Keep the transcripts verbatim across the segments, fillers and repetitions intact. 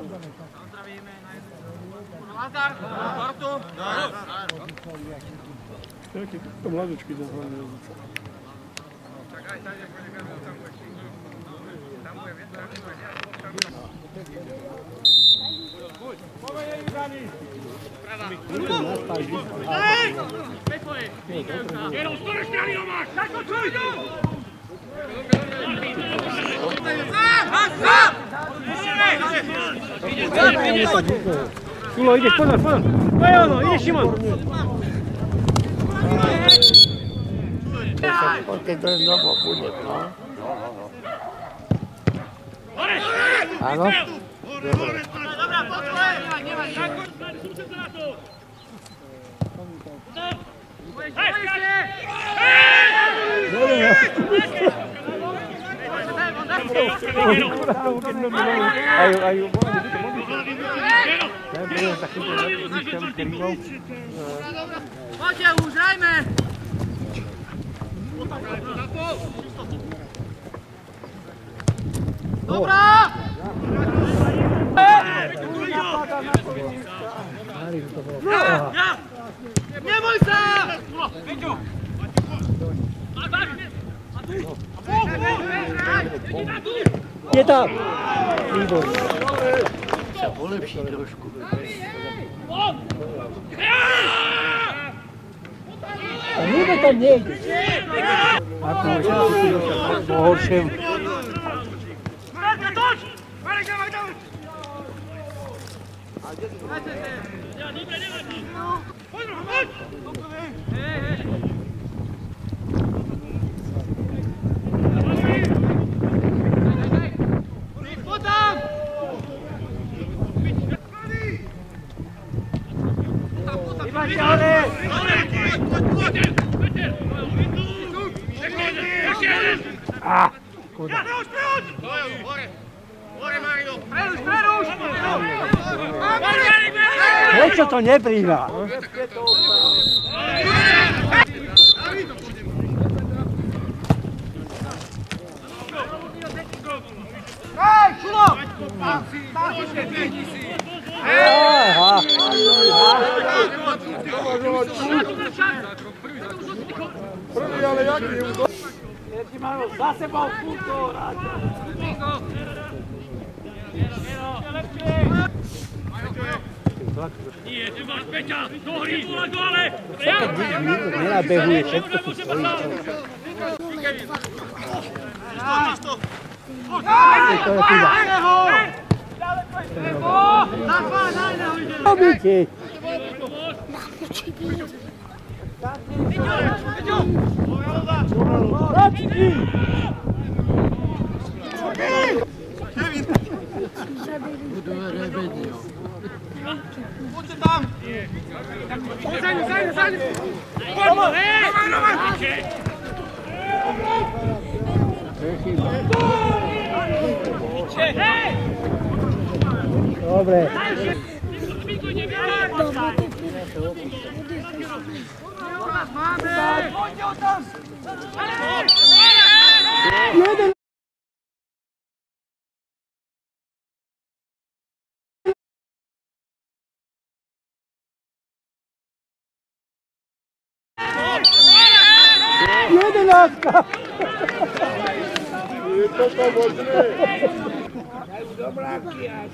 Lazar, Bartu. Jaký to mladočky za hlavne rozličujú. Čakaj, tady počekajme, tam bude. Tam bude vietra. Povedej, Jani. Prava. Hej! Pepoje. Jenom z toho strany ho máš. Tak to čuj! Sulo, ideš, pozor, pozor. To je ono, ideš Šimon. Porque to je znovu bude, no. Áno? Dobrá, poď, nevaj, nevaj. Hej, skáče! Ayo, ayo. Poďte už, hrajme! Dobrá! Neboj sa! Je tam! Výborný. Sa polepší trošku. A nikde tam nejde. A to už asi po horším. Marek, toč! Marek, dávaj, dávaj! Dobre, nevadí. Poď, poď! Hej, hej. Poď tam! Iba ťahne! Ah, škoda. Preruš, preruš! Hore! Hore, Mario! Preruš, preruš! Prečo to nepríva? Hej, Šulo! Aha. Prvý, ale jaký je útok? Za sebou furt hrať. Nie, ty máš Peťa, do hry, vole, dole! Nenabehuje, všetko tu stojí. Čisto, čisto! To je chyba. Zachváň, daj na hodinu! Robíte. Radky! Budú rebedi, jo. Poďte tam! Zajdu, zajdu, zajdu! Poď! Hej! Roman, Roman! Hej! Dobre. Máme! Poďte ho tam! Jeden. Jedenáctka! Je toto možné? Dobráky až.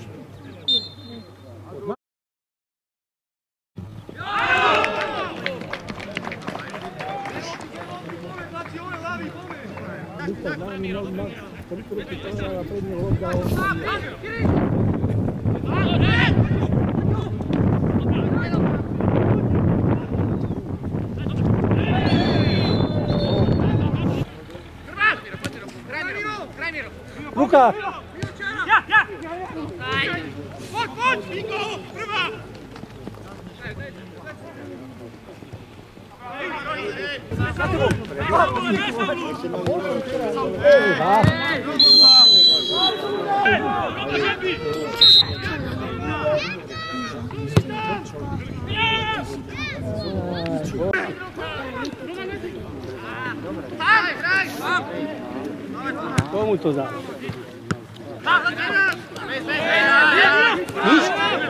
Luka! Ja, ja! Poď, poď! Nikoho! Prvá! Komu to dá? Dá, dá, dá! Víš?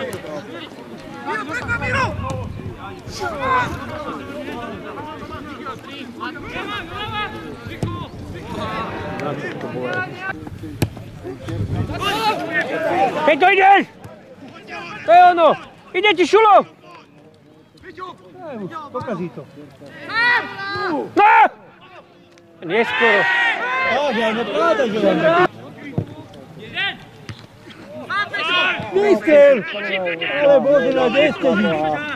Peťo, ideš! To je ono! Ide ti, Šulo! Pokazí to. No! Neskoro. Ach, ja, no pravda, že len taký. Mister! Ale Bože, na desetí.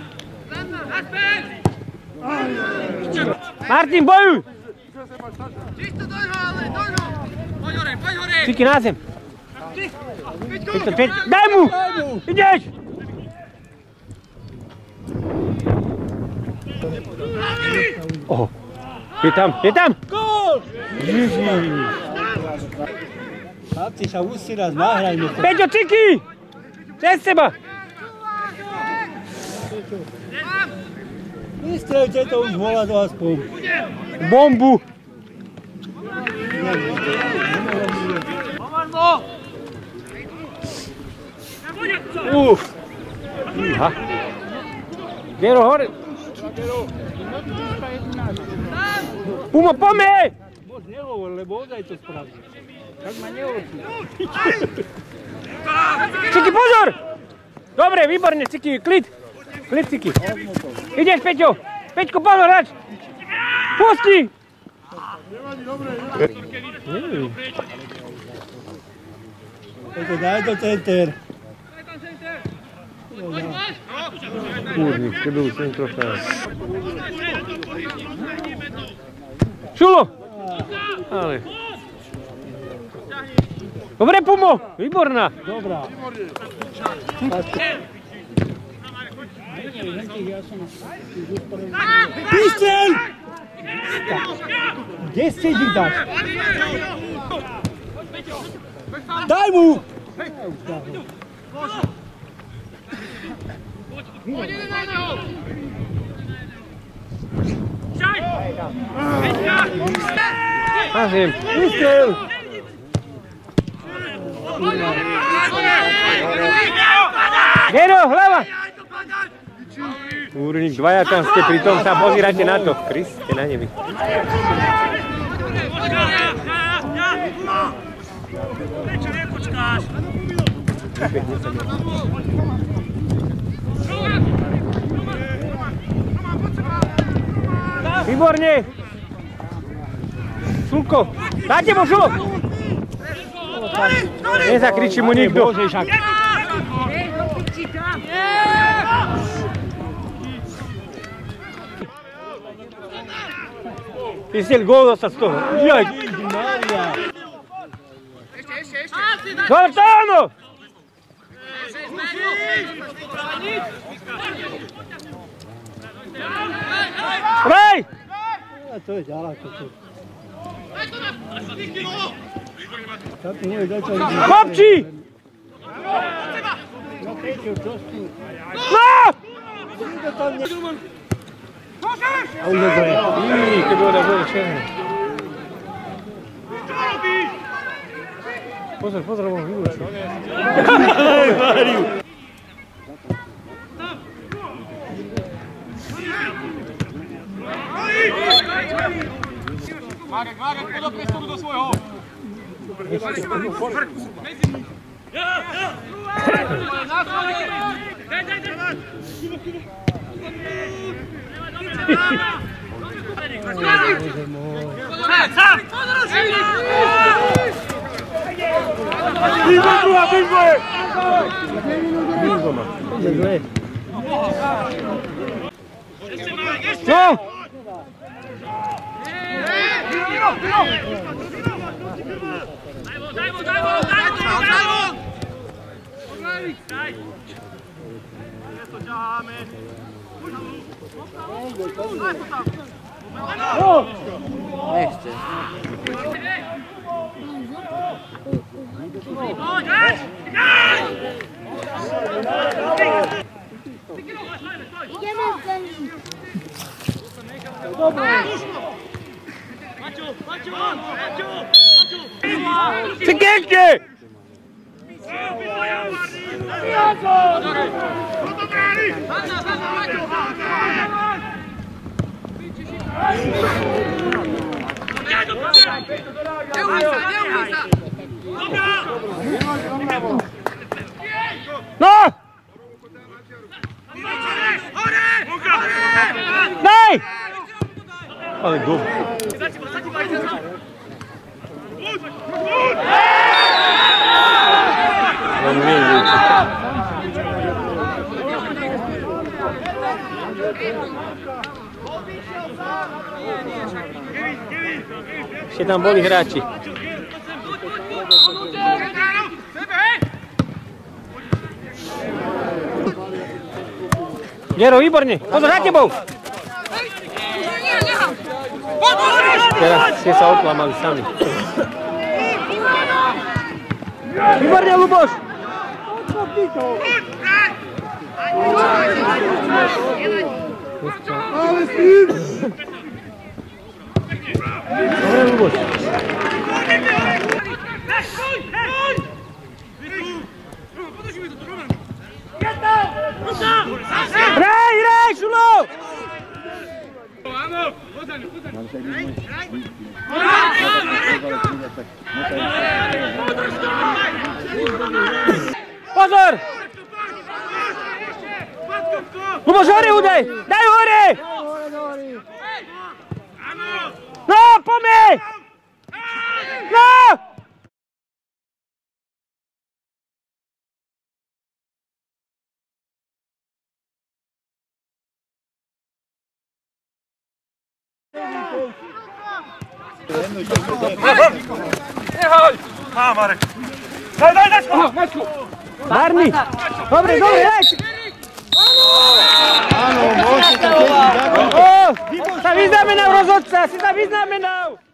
Martin, bojuj! Čisto dojho, ale dojho! Poď hore, poď hore! Ciky na zem. Peťo, Peťo, daj mu! Ideš! Oho, je tam, je tam! Gól! Ježiš! Chlapci, sa musí raz nahrajme to. Peťo, ciky! Cez seba! Vystrelite to už volať aspoň. Bombu! Uf! Iha! Gero, hore! Pumo, pome! Moc nehovor, lebo ozaj to spraví. Tak ma neočí. Ciky, pozor! Dobre, výborne, Ciky, klid! Klid, Ciky. Ideš, Peťo! Peťko, pozor, hrač! Pusti! Peťo, daj do center. Kúrnik, keď byl centrofán. Šulo! Ale... Dobre, Pumo! Výborná! Dobrá. Píšťel! Kde sedí dáš? Daj mu! Poď, ide na neho! Na zem! Vystrel! Gero, hlava! Úrnik, dvaja tam ste, pritom sa pozírate na to. Kriste na nebi. Prečo nepočkáš? Výborne! Sulko! Dáte mu Šulo! Nezakričí mu nikto. Ty si chcel gól dostať z toho. Jaj! Dobre, to je ono! Hraj! To je ďaleko. Chlapci! No! A už je zle. Iii, keby ho bude černý. Pozor, pozor, on vylúčil. Hej, Máriu! Marek, Marek, podľa priestoru do svojho! Ja, ja! Daj, daj, daj! Sám! Bingo, druga, bingo je! Bingo ma. Zle. No! Daj mu, daj mu, daj mu, daj mu! Daj! To ťaháme. Nechce. Ideme v zemi. Maťo, Maťo, Maťo, Maťo! Cykejte! No! Daj! Ale gol. Ešte tam boli hráči. Jero, výborne, pozor za tebou! Teraz ste sa oklamali sami. Výborne, Luboš! Ale s tým! Dobre, Luboš. Hraj, hraj, Šulo! Pozor! Luboš, hore udaj! Daj hore! No, poďme! No! Nehoj! Á, Marek. Daj, daj, daj! Mačku! Barni! Dobre, dobre, daj! Áno, môžete to tiež ďakujem. O! Sa vyznamenal rozhodca, si sa vyznamenal!